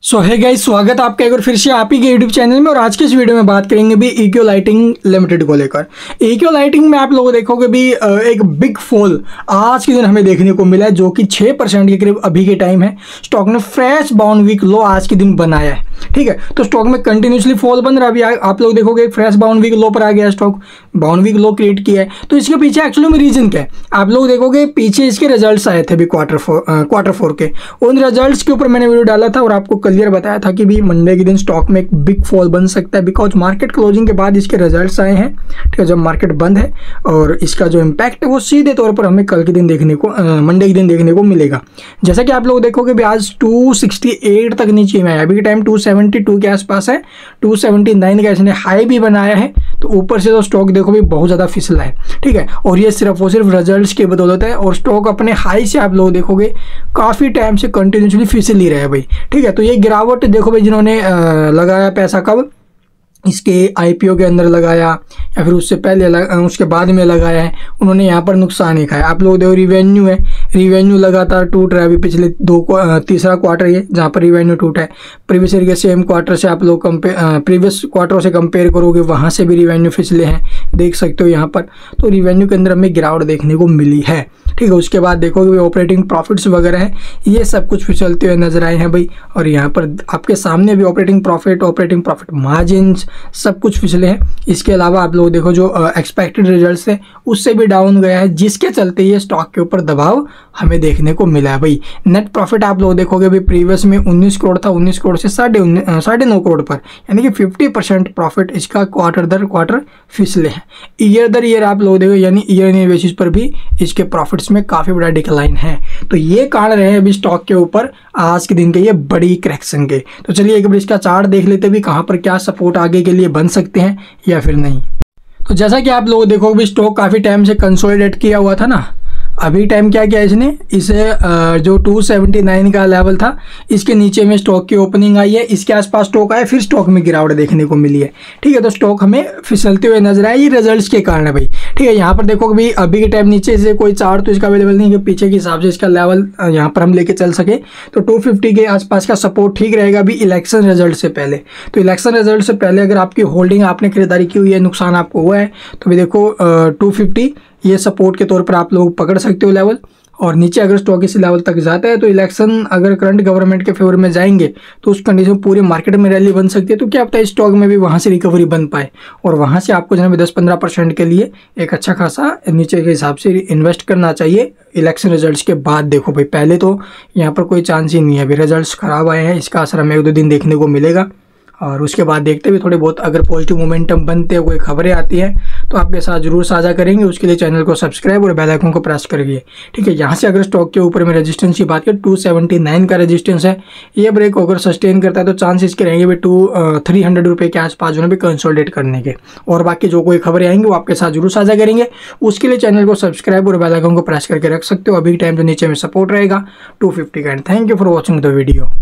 सो है गाइस, स्वागत है आपका एक बार फिर से आप ही के यूट्यूब चैनल में। और आज के इस वीडियो में बात करेंगे भी इक्यो लाइटिंग लिमिटेड को लेकर। इक्यो लाइटिंग में आप लोग देखोगे भी एक बिग फॉल आज के दिन हमें देखने को मिला है, जो कि 6% के करीब अभी के टाइम है। स्टॉक ने फ्रेश बाउंड वीक लो आज के दिन बनाया है, ठीक है। तो स्टॉक में कंटिन्यूसली फॉल बन रहा है। अभी आप लोग देखोगे फ्रेश बाउंड वीक लो पर आ गया, stock bound week low create किया है। तो इसके पीछे एक्चुअली में रीजन क्या है, आप लोग देखोगे पीछे इसके रिजल्ट्स आए थे अभी क्वार्टर फोर के। उन रिजल्ट्स के ऊपर मैंने वीडियो डाला था और आपको क्लियर बताया था कि भी मंडे के दिन स्टॉक में एक बिग फॉल बन सकता है, बिकॉज मार्केट क्लोजिंग के बाद इसके रिजल्ट्स आए हैं, ठीक है, जब मार्केट बंद है। और इसका जो इम्पैक्ट है वो सीधे तौर पर हमें कल के दिन देखने को मंडे के दिन देखने को मिलेगा। जैसा कि आप लोग देखोगे भी आज 268 तक नीचे में आया, अभी के टाइम 272 के आसपास है। 279 का इसने हाई भी बनाया है। तो ऊपर से तो स्टॉक देखो भी बहुत ज़्यादा फिसला है, ठीक है। और ये सिर्फ रिजल्ट्स की बदौलत है। और स्टॉक अपने हाई से आप लोग देखोगे काफ़ी टाइम से कंटिन्यूसली फिसल ही रहा है भाई, ठीक है। तो ये गिरावट देखो भाई, जिन्होंने लगाया पैसा कब इसके आईपीओ के अंदर लगाया या फिर उससे पहले उसके बाद में लगाया है, उन्होंने यहाँ पर नुकसान ही खाया। आप लोग देखो रिवेन्यू है, रिवेन्यू लगातार टूट रहा है। अभी पिछले तीसरा क्वार्टर ये जहाँ पर रिवेन्यू टूटा है। प्रीवियस ईयर के सेम क्वार्टर से आप लोग प्रीवियस क्वार्टरों से कंपेयर करोगे, वहाँ से भी रिवेन्यू फिसले हैं, देख सकते हो यहाँ पर। तो रिवेन्यू के अंदर हमें गिरावट देखने को मिली है, ठीक है। उसके बाद देखोगे ऑपरेटिंग प्रॉफिट्स वगैरह हैं, ये सब कुछ फिसलते हुए नजर आए हैं भाई। और यहाँ पर आपके सामने भी ऑपरेटिंग प्रॉफिट मार्जिन्स सब कुछ फिसले हैं। इसके अलावा आप लोग देखो जो एक्सपेक्टेड रिजल्ट्स है उससे भी डाउन गया है, जिसके चलते ये स्टॉक के ऊपर दबाव हमें देखने को मिला है भाई। नेट प्रॉफिट आप लोग देखोगे भी प्रीवियस में 19 करोड़ था, 19 करोड़ से 9.5 करोड़ पर, यानी कि 50% प्रॉफिट इसका क्वार्टर दर क्वार्टर फिसले हैं। ईयर दर ईयर आप लोग देखो, यानी ईयर बेसिस पर भी इसके प्रॉफिट्स में काफ़ी बड़ा डिक्लाइन है। तो ये कारण रहे अभी स्टॉक के ऊपर आज के दिन के ये बड़ी करेक्शन के। तो चलिए एक बार इसका चार्ट देख लेते भी कहाँ पर क्या सपोर्ट आगे के लिए बन सकते हैं या फिर नहीं। तो जैसा कि आप लोग देखो भी स्टॉक काफ़ी टाइम से कंसोलिडेट किया हुआ था ना। अभी टाइम क्या किया इसने, इसे जो 279 का लेवल था इसके नीचे में स्टॉक की ओपनिंग आई है, इसके आसपास स्टॉक आया, फिर स्टॉक में गिरावट देखने को मिली है, ठीक है। तो स्टॉक हमें फिसलते हुए नजर आया, ये रिजल्ट्स के कारण है भाई, ठीक है। यहाँ पर देखो भाई अभी के टाइम नीचे से कोई चार्ट तो इसका अवेलेबल नहीं है कि पीछे के हिसाब से इसका लेवल यहाँ पर हम लेके चल सके। तो 250 के आसपास का सपोर्ट ठीक रहेगा अभी इलेक्शन रिजल्ट से पहले। तो इलेक्शन रिजल्ट से पहले अगर आपकी होल्डिंग आपने खरीदारी की हुई है, नुकसान आपको हुआ है, तो भी देखो 250 ये सपोर्ट के तौर पर आप लोग पकड़ सकते हो लेवल। और नीचे अगर स्टॉक इस लेवल तक जाता है तो इलेक्शन अगर करंट गवर्नमेंट के फेवर में जाएंगे तो उस कंडीशन पूरे मार्केट में रैली बन सकती है। तो क्या पता है स्टॉक में भी वहाँ से रिकवरी बन पाए और वहाँ से आपको जो है 10-15% के लिए एक अच्छा खासा नीचे के हिसाब से इन्वेस्ट करना चाहिए इलेक्शन रिजल्ट्स के बाद। देखो भाई पहले तो यहाँ पर कोई चांस ही नहीं है, अभी रिजल्ट्स खराब आए हैं, इसका असर हमें 1-2 दिन देखने को मिलेगा। और उसके बाद देखते हुए थोड़े बहुत अगर पॉजिटिव मोमेंटम बनते हैं, कोई खबरें आती हैं तो आपके साथ जरूर साझा करेंगे। उसके लिए चैनल को सब्सक्राइब और बेल आइकन को प्रेस करिए, ठीक है। यहाँ से अगर स्टॉक के ऊपर में रेजिस्टेंस की बात करें 279 का रेजिस्टेंस है, ये ब्रेक अगर सस्टेन करता है तो चांसेस के रहेंगे भी 300 रुपये के आसपास जो है कंसोलिडेट करने के। और बाकी जो कोई खबरें आएंगी वो आपके साथ जरूर साझा करेंगे। उसके लिए चैनल को सब्सक्राइब और बेल आइकन को प्रेस करके रख सकते हो। अभी टाइम तो नीचे में सपोर्ट रहेगा 250 का। And thank you for watching the video.